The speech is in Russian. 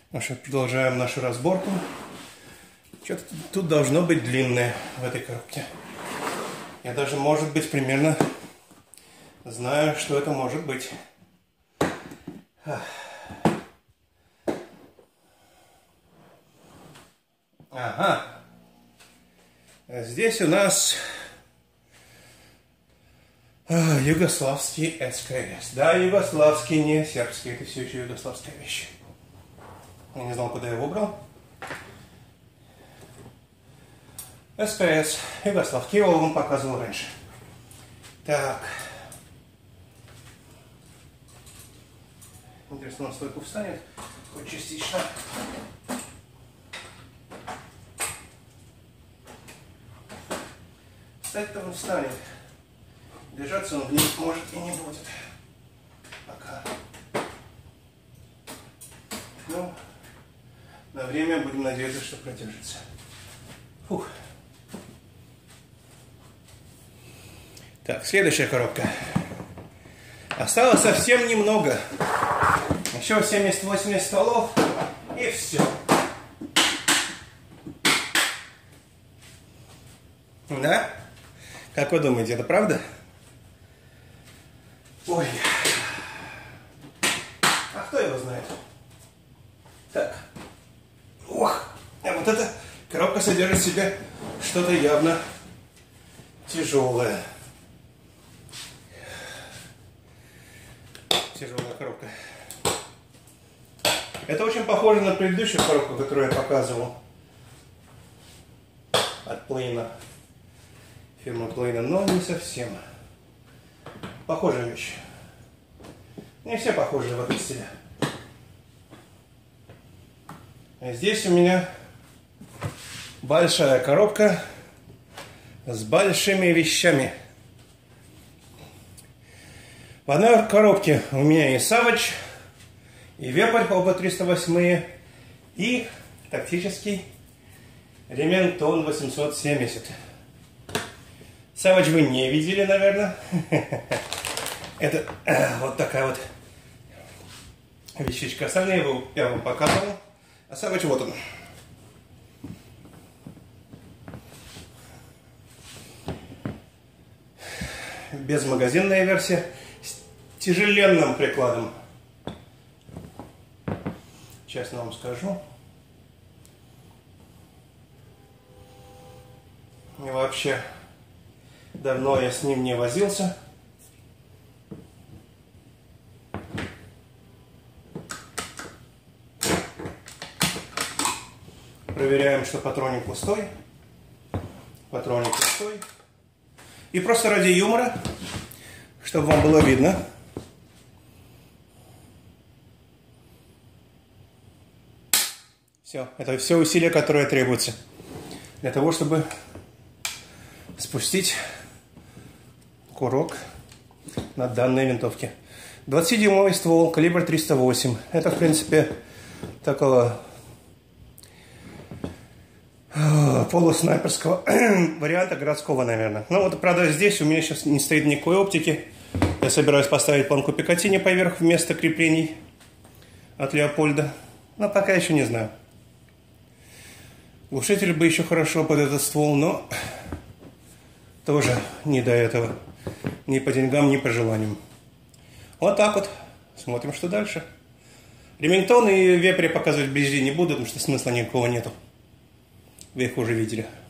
Ну что, продолжаем нашу разборку. Что-то тут должно быть длинное в этой коробке. Я даже, может быть, примерно знаю, что это может быть. Ага. Здесь у нас югославский СКС. Да, югославский, не сербский. Это все еще югославская вещь. Я не знал, куда я его убрал. СКС, Югослав. Я его вам показывал раньше. Так. Интересно, он стойку встанет? Хоть частично. Встать-то он встанет. Держаться он вниз может и не будет. Пока. Ну, на время будем надеяться, что продержится. Фух. Так, следующая коробка. Осталось совсем немного. Еще 70-80 стволов и все. Да? Как вы думаете, это правда? Ой. А кто его знает? Так. Ох. А вот эта коробка содержит в себе что-то явно тяжелое. Тяжелая коробка. Это очень похоже на предыдущую коробку, которую я показывал. От Плейна. Фирма Плейна, но не совсем. Похожая вещь. Не все похожие в этом стиле. А здесь у меня большая коробка с большими вещами. В одной коробке у меня и Savage, и Вепрь, оба 308, и тактический Ремингтон 870. Savage вы не видели, наверное. Это вот такая вот вещичка. Остальные я вам показывал. А Savage вот он. Безмагазинная версия с тяжеленным прикладом. Честно вам скажу. И вообще давно я с ним не возился. Проверяем, что патронник пустой. Патронник пустой. И просто ради юмора, чтобы вам было видно. Все, это все усилия, которые требуются для того, чтобы спустить курок на данной винтовке. 20-дюймовый ствол, калибр 308. Это, в принципе, такого полуснайперского варианта городского, наверное. Ну вот, правда, здесь у меня сейчас не стоит никакой оптики. Я собираюсь поставить планку Пикатини поверх вместо креплений от Леопольда. Но пока еще не знаю. Глушитель бы еще хорошо под этот ствол, но тоже не до этого. Ни по деньгам, ни по желаниям. Вот так вот. Смотрим, что дальше. Ремингтон и Вепрь показывать вблизи не буду, потому что смысла никакого нету. Вы их уже видели.